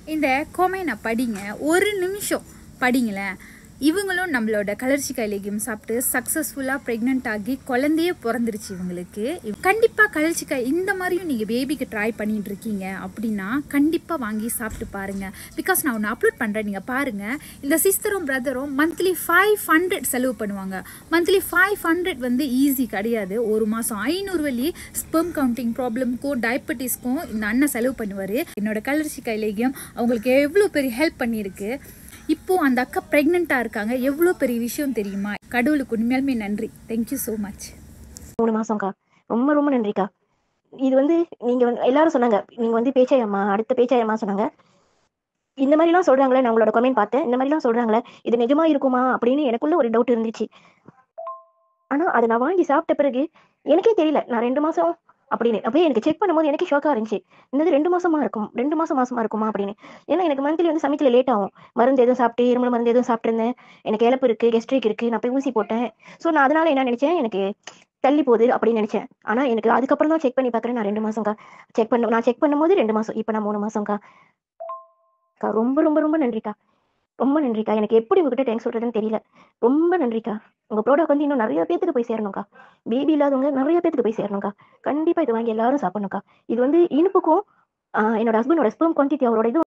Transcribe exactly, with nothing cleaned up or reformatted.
இந்த கொமெனை படிங்க, ஒரு நிமிஷம் படிங்களேன். இவங்களும் நம்மளோட கலர்ச்சிக்காய் லேகியம் சாப்பிட்டு சக்ஸஸ்ஃபுல்லாக ப்ரெக்னென்ட் ஆகி குழந்தையே பிறந்துருச்சு இவங்களுக்கு. கண்டிப்பாக கலர்ச்சிக்காய் இந்த மாதிரியும் நீங்கள் பேபிக்கு ட்ரை பண்ணிட்டு இருக்கீங்க அப்படின்னா கண்டிப்பாக வாங்கி சாப்பிட்டு பாருங்கள். பிகாஸ் நான் ஒன்று அப்லோட் பண்ணுறேன், நீங்கள் பாருங்கள். இந்த சிஸ்டரும் பிரதரும் மந்த்லி ஃபைவ் ஹண்ட்ரட் செலவு பண்ணுவாங்க. மந்த்லி ஃபைவ் ஹண்ட்ரட் வந்து ஈஸி கிடையாது. ஒரு மாதம் ஐநூறு வழி ஸ்பெர்ம் கவுண்டிங் ப்ராப்ளம்க்கும் டயபெட்டிஸ்க்கும் இந்த அண்ணன் செலவு பண்ணுவார். என்னோட கலர்ச்சிக்காய் லேகியம் அவங்களுக்கு எவ்வளோ பெரிய ஹெல்ப் பண்ணியிருக்கு. இப்போது அந்த அக்கா ப்ரெக்னெண்ட்டாக இருக்காங்க. எவ்வளோ பெரிய விஷயம் தெரியுமா? கடவுளுக்கு உண்மையாலுமே நன்றி. Thank you so much. மூணு மாதம்க்கா, ரொம்ப ரொம்ப நன்றிக்கா. இது வந்து நீங்கள் வந்து எல்லாரும் சொன்னாங்க, நீங்கள் வந்து பேச்சாயம்மா, அடுத்த பேச்சாயம்மா சொன்னாங்க. இந்த மாதிரிலாம் சொல்கிறாங்களே, நான் உங்களோட கமெண்ட் பார்த்தேன். இந்த மாதிரிலாம் சொல்கிறாங்களே, இது நிஜமா இருக்குமா அப்படின்னு எனக்குள்ள ஒரு டவுட் இருந்துச்சு. ஆனால் அதை நான் வாங்கி சாப்பிட்ட பிறகு எனக்கே தெரியல நான் ரெண்டு மாதம் அப்படின்னு. அப்படியே எனக்கு செக் பண்ணும்போது எனக்கே ஷோக்காக இருந்துச்சு. இன்னது ரெண்டு மாசமா இருக்கும், ரெண்டு மாசம் மாசமா இருக்குமா அப்படின்னு. ஏன்னா எனக்கு மந்த்லி வந்து சமயத்தில் லேட் ஆகும். மருந்து எதுவும் சாப்பிட்டு, இருமல் மருந்து எதுவும் சாப்பிட்டுருந்தேன். எனக்கு இழப்பு இருக்குது, கெஸ்ட்ரிக் இருக்குது, நான் போய் ஊசி போட்டேன். ஸோ நான் அதனால என்ன நினச்சேன், எனக்கு தள்ளி போகுது அப்படின்னு நினச்சேன். ஆனால் எனக்கு அதுக்கப்புறம் தான் செக் பண்ணி பார்க்குறேன், நான் ரெண்டு மாதம்க்கா. செக் பண்ண நான் செக் பண்ணும்போது ரெண்டு மாதம், இப்போ நான் மூணு மாதம்க்கா. அக்கா ரொம்ப ரொம்ப ரொம்ப நன்றிக்கா, ரொம்ப நன்றிக்கா. எனக்கு எப்படி உங்ககிட்ட தேங்க்ஸ் சொல்கிறதுன்னு தெரியல. ரொம்ப நன்றிக்கா. உங்கள் ப்ராடக்ட் வந்து இன்னும் நிறைய பேத்துக்கு போய் சேரணும்க்கா. பேபி இல்லாதவங்க நிறைய பேத்துக்கு போய் சேரணும்க்கா. கண்டிப்பாக இது வாங்கி எல்லாரும் சாப்பிடணும்க்கா. இது வந்து இனிப்புக்கும் என்னோட ஹஸ்பண்டோட ஸ்பெர்ம் குவான்டிட்டி அவரோட இது